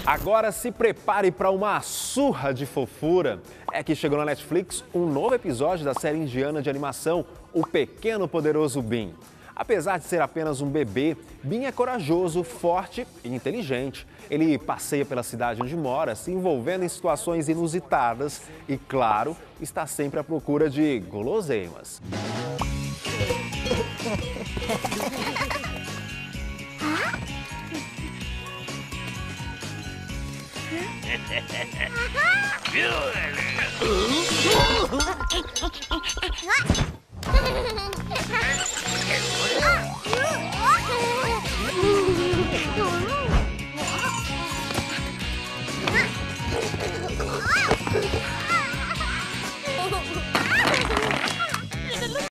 Agora se prepare para uma surra de fofura. É que chegou na Netflix um novo episódio da série indiana de animação, O Pequeno Poderoso Bean. Apesar de ser apenas um bebê, Bean é corajoso, forte e inteligente. Ele passeia pela cidade onde mora, se envolvendo em situações inusitadas e, claro, está sempre à procura de guloseimas.